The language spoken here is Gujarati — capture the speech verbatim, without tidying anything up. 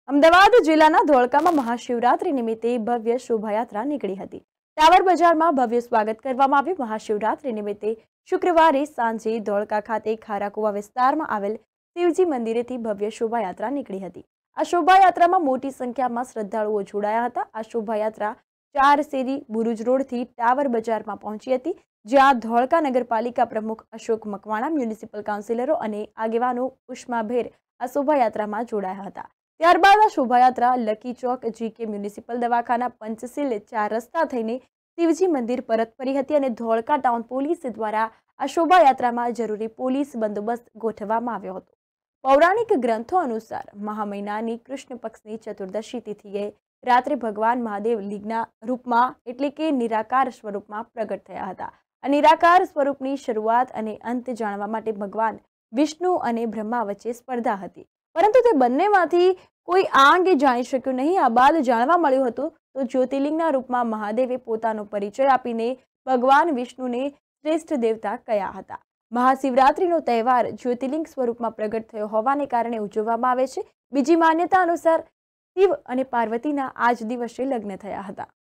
અમદાવાદ જિલ્લાના ધોળકામાં મહાશિવરાત્રી નિમિત્તે ભવ્ય શોભાયાત્રા નીકળી હતી। ટાવર બજારમાં ભવ્ય સ્વાગત કરવામાં આવ્યું। મહાશિવરાત્રી નિમિત્તે શુક્રવારે સાંજે ધોળકા ખાતે ખારાકુવા વિસ્તારમાં આવેલ શિવજી મંદિરેથી ભવ્ય શોભાયાત્રા નીકળી હતી। આ શોભાયાત્રામાં મોટી સંખ્યામાં શ્રદ્ધાળુઓ જોડાયા હતા। આ શોભાયાત્રા ચાર શેરી બુરુજ રોડથી ટાવર બજારમાં પહોંચી હતી, જ્યાં ધોળકા નગરપાલિકા પ્રમુખ અશોક મકવાણા, મ્યુનિસિપલ કાઉન્સિલરો અને આગેવાનો ઉષ્માભેર આ શોભાયાત્રામાં જોડાયા હતા। ત્યારબાદ આ શોભાયાત્રા લકી ચોક, જીકે મ્યુનિસિપલ દવાખાના, પંચશીલ ચાર રસ્તા થઈને શિવજી મંદિર પરત ફરી હતી અને ધોળકા ટાઉન પોલીસ દ્વારા આ શોભાયાત્રામાં જરૂરી પોલીસ બંદોબસ્ત ગોઠવવામાં આવ્યો હતો। પૌરાણિક ગ્રંથો અનુસાર મહા મહિનાની કૃષ્ણ પક્ષની ચતુર્દશી તિથિએ રાત્રે ભગવાન મહાદેવ લિંગના રૂપમાં એટલે કે નિરાકાર સ્વરૂપમાં પ્રગટ થયા હતા। આ નિરાકાર સ્વરૂપની શરૂઆત અને અંત જાણવા માટે ભગવાન વિષ્ણુ અને બ્રહ્મા વચ્ચે સ્પર્ધા હતી, પરંતુ તે બંનેમાંથી કોઈ આ અંગે જાણી શક્યું નહીં। આ બાદ જાણવા મળ્યું હતું તો જ્યોતિર્લિંગના રૂપમાં મહાદેવે પોતાનો પરિચય આપીને ભગવાન વિષ્ણુને શ્રેષ્ઠ દેવતા કહ્યા હતા। મહાશિવરાત્રીનો તહેવાર જ્યોતિર્લિંગ સ્વરૂપમાં પ્રગટ થયો હોવાને કારણે ઉજવવામાં આવે છે। બીજી માન્યતા અનુસાર શિવ અને પાર્વતીના આ જ દિવસે લગ્ન થયા હતા।